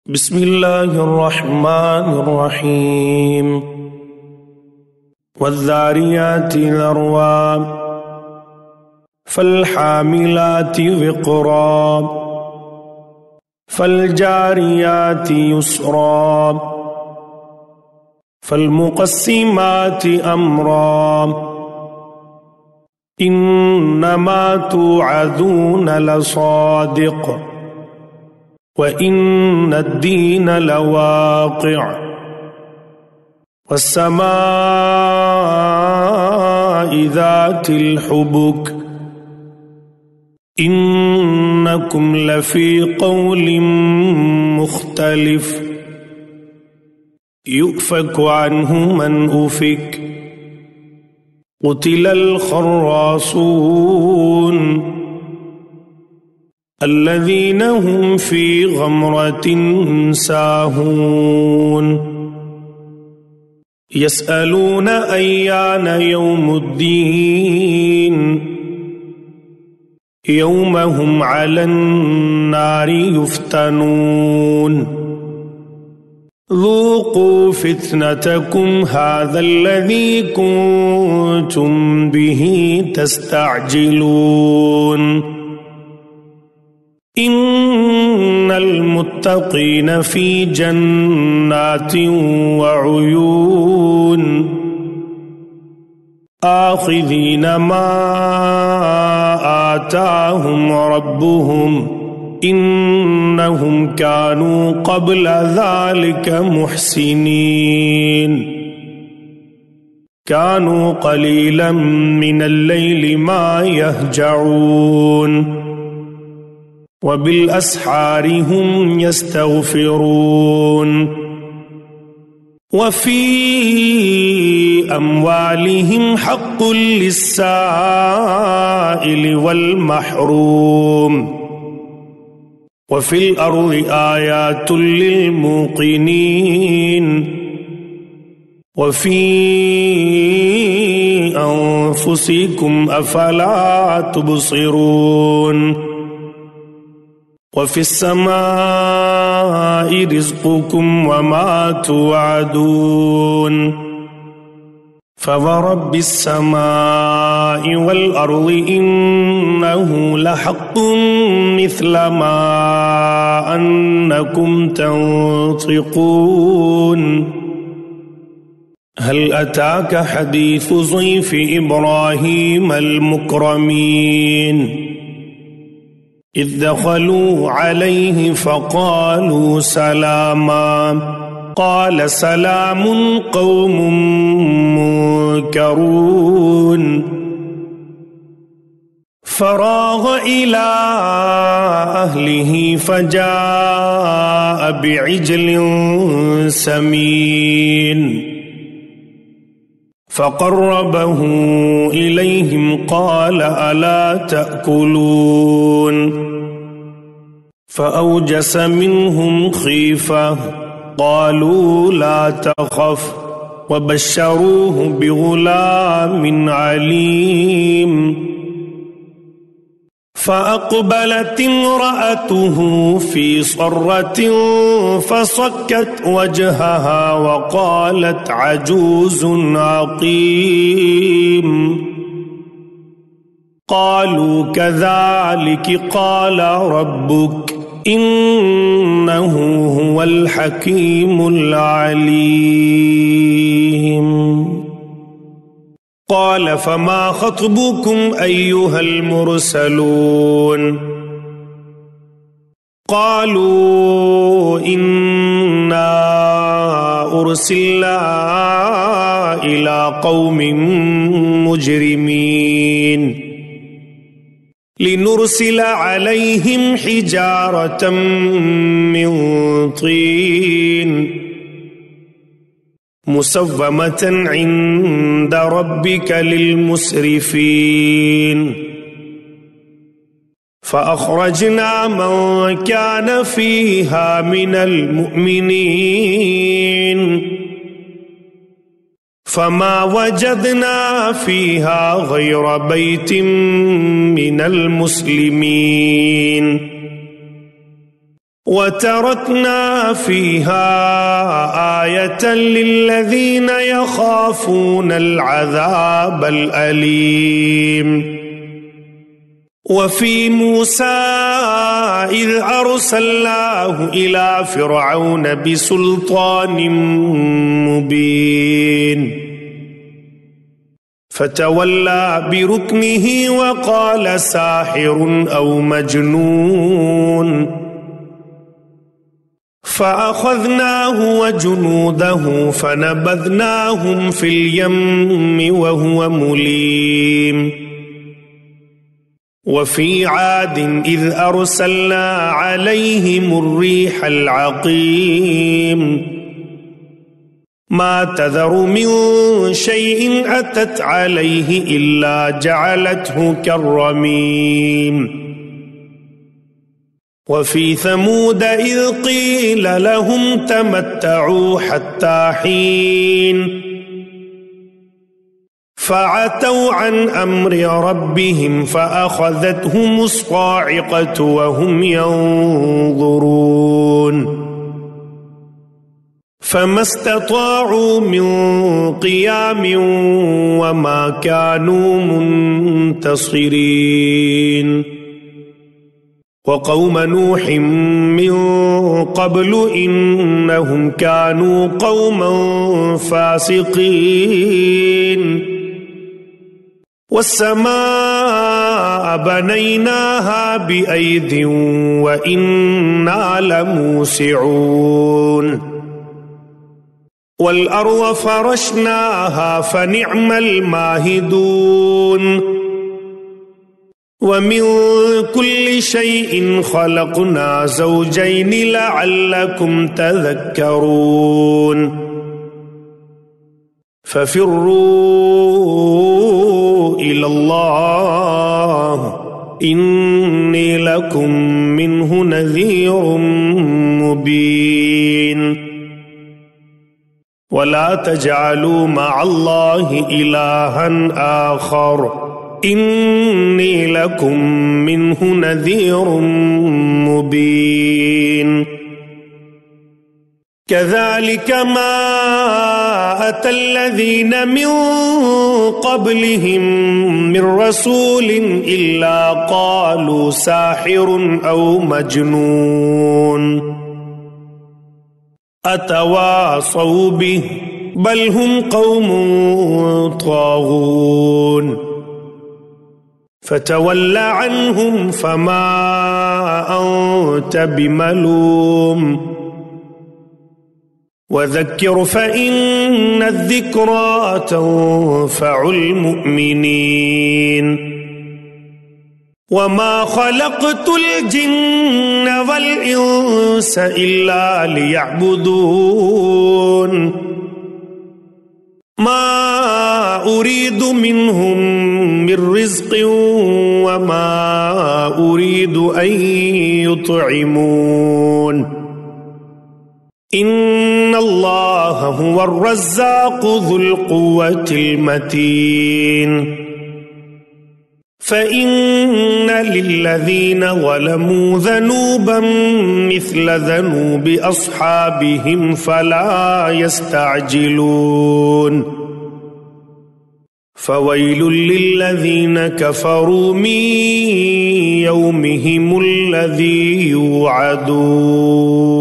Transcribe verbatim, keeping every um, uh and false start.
بسم الله الرحمن الرحيم والذاريات ذروا فالحاملات وقرا فالجاريات يسرا فالمقسمات أمرا إنما توعدون لصادق وإن الدين لواقع والسماء ذات الحبك إنكم لفي قول مختلف يؤفك عنه من أفك قتل الخراصون الذين هم في غمرة ساهون يسألون أيان يوم الدين يوم هم على النار يفتنون ذوقوا فتنتكم هذا الذي كنتم به تستعجلون إن المتقين في جنات وعيون آخذين ما آتاهم ربهم إنهم كانوا قبل ذلك محسنين كانوا قليلا من الليل ما يهجعون وبالأسحار هم يستغفرون وفي أموالهم حق للسائل والمحروم وفي الأرض آيات للموقنين وفي أنفسكم أفلا تبصرون وفي السماء رزقكم وما توعدون فورب السماء والأرض إنه لحق مثل ما أنكم تنطقون هل أتاك حديث ضيف إبراهيم المكرمين إذ دخلوا عليه فقالوا سلاما قال سلام قوم منكرون فراغ إلى أهله فجاء بعجل سمين فقربه إليهم قال ألا تأكلون فأوجس منهم خيفة قالوا لا تخف وبشروه بغلام عليم فأقبلت امرأته في صرة فصكت وجهها وقالت عجوز عقيم قالوا كذلك قال ربك إنه هو الحكيم العليم قال فما خطبكم أيها المرسلون قالوا إنا أرسلنا إلى قوم مجرمين لنرسل عليهم حجارة من طين مسومة عند ربك للمسرفين فأخرجنا من كان فيها من المؤمنين فما وجدنا فيها غير بيت من المسلمين وتركنا فيها آية للذين يخافون العذاب الأليم وفي موسى إذ أرسلناه إلى فرعون بسلطان مبين فتولى بركنه وقال ساحر أو مجنون فأخذناه وجنوده فنبذناهم في اليم وهو مليم وفي عاد إذ أرسلنا عليهم الريح العقيم ما تذر من شيء أتت عليه إلا جعلته كالرميم وفي ثمود إذ قيل لهم تمتعوا حتى حين فعتوا عن أمر ربهم فأخذتهم الصاعقة وهم ينظرون فما استطاعوا من قيام وما كانوا منتصرين وقوم نوح من قبل إنهم كانوا قوما فاسقين والسماء بنيناها بأيد وإنا لموسعون والأرض فرشناها فنعم الماهدون ومن كل شيء خلقنا زوجين لعلكم تذكرون ففروا إلى الله إني لكم منه نذير مبين ولا تجعلوا مع الله إلها آخر إني لكم منه نذير مبين كذلك ما أتى الذين من قبلهم من رسول إلا قالوا ساحر أو مجنون أتواصوا به بل هم قوم طاغون فتول عنهم فما أنت بملوم وذكر فإن الذكرى تنفع المؤمنين وما خلقت الجن والإنس إلا ليعبدون ما أريد منهم من رزق وما أريد أن يطعمون إن الله هو الرزاق ذو القوة المتين فإن للذين ظلموا ذنوبا مثل ذنوب أصحابهم فلا يستعجلون فويل للذين كفروا من يومهم الذي يوعدون.